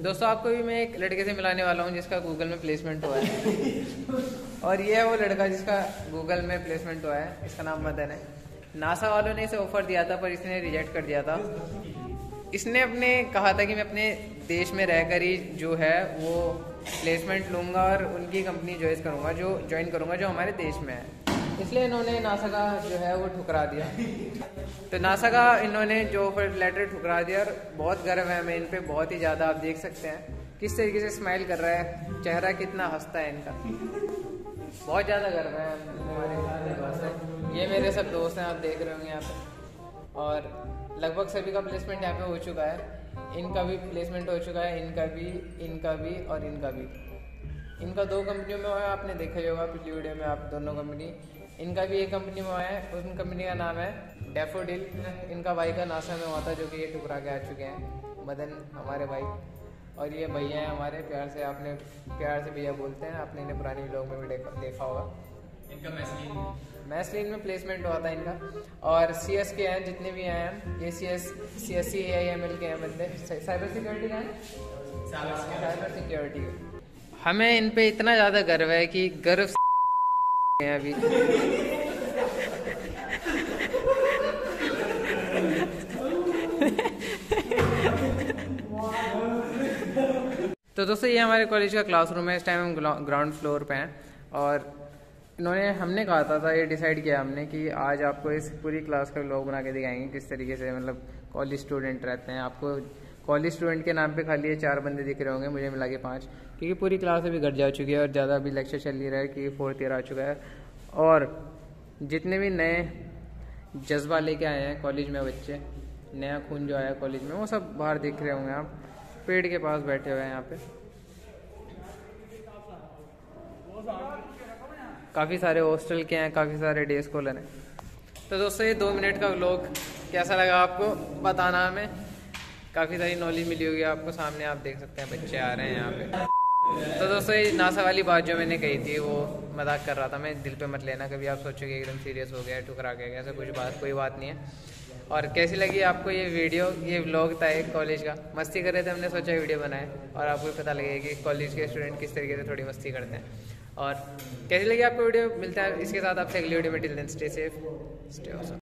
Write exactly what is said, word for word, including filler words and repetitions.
दोस्तों आपको भी मैं एक लड़के से मिलाने वाला हूँ जिसका गूगल में प्लेसमेंट हुआ है और ये है वो लड़का जिसका गूगल में प्लेसमेंट हुआ है। इसका नाम मदन है। नासा वालों ने इसे ऑफर दिया था पर इसने रिजेक्ट कर दिया था। इसने अपने कहा था कि मैं अपने देश में रहकर ही जो है वो प्लेसमेंट लूँगा और उनकी कंपनी ज्वाइन करूँगा जो ज्वाइन करूँगा जो हमारे देश में है। इसलिए इन्होंने नासा का जो है वो ठुकरा दिया। तो नासा का इन्होंने जो ऑफर लेटर ठुकरा दिया और बहुत गर्व है हमें इन पे, बहुत ही ज़्यादा। आप देख सकते हैं किस तरीके से स्माइल कर रहा है, चेहरा कितना हंसता है इनका, बहुत ज़्यादा गर्व है हमारे दोस्त है। ये मेरे सब दोस्त हैं, आप देख रहे होंगे यहाँ पे। और लगभग सभी का प्लेसमेंट यहाँ पे हो चुका है। इनका भी प्लेसमेंट हो चुका है, इनका भी, इनका भी और इनका भी। इनका दो कंपनियों में हुआ है, आपने देखा ही होगा पिछली वीडियो में आप दोनों कंपनी। इनका भी एक कंपनी में हुआ है, उन कंपनी का नाम है डैफोडिल। इनका भाई का नासा में हुआ था जो कि ये ठुकरा के आ चुके हैं, मदन हमारे भाई। और ये भैया हैं हमारे, प्यार से आपने प्यार से भैया बोलते हैं, आपने इन्हें पुरानी व्लॉग में भी देखा होगा। इनका मैस्लिन मैस्लिन में प्लेसमेंट हुआ था इनका। और सी एस के हैं जितने भी हैं, ये C S C S C A I M L के हैं बंदे। साइबर सिक्योरिटी का है, साइबर सिक्योरिटी। हमें इन पे इतना ज़्यादा गर्व है कि गर्व है अभी। तो दोस्तों ये हमारे कॉलेज का क्लासरूम है। इस टाइम हम ग्राउंड फ्लोर पे हैं और इन्होंने हमने कहा था, था ये डिसाइड किया हमने कि आज आपको इस पूरी क्लास का व्लॉग बना के दिखाएंगे किस तरीके से मतलब कॉलेज स्टूडेंट रहते हैं। आपको कॉलेज स्टूडेंट के नाम पे खाली ये चार बंदे दिख रहे होंगे, मुझे मिला के पाँच, क्योंकि पूरी क्लास अभी घर जा चुकी है और ज़्यादा अभी लेक्चर चल नहीं रहा है कि फोर्थ ईयर आ चुका है। और जितने भी नए जज्बा लेके आए हैं कॉलेज में बच्चे, नया खून जो आया है कॉलेज में, वो सब बाहर दिख रहे होंगे। आप पेड़ के पास बैठे हुए हैं यहाँ पे, काफ़ी सारे हॉस्टल के हैं, काफ़ी सारे डे स्कॉलर हैं। तो दोस्तों ये दो मिनट का व्लॉग कैसा लगा आपको बताना हमें। काफ़ी सारी नॉलेज मिली होगी आपको। सामने आप देख सकते हैं बच्चे आ रहे हैं यहाँ पे। तो दोस्तों ये नासा वाली बात जो मैंने कही थी वो मजाक कर रहा था मैं, दिल पे मत लेना कभी। आप सोचोगे एकदम सीरियस हो गया, ठुकरा गया, ऐसा कुछ बात कोई बात नहीं है। और कैसी लगी आपको ये वीडियो, ये व्लॉग था एक कॉलेज का। मस्ती कर रहे थे, हमने सोचा वीडियो बनाए और आपको भी पता लगेगा कि कॉलेज के स्टूडेंट किस तरीके से थोड़ी मस्ती करते हैं। और कैसी लगी आपको वीडियो, मिलता है इसके साथ आपसे अगली वीडियो में। Till then stay safe, stay awesome.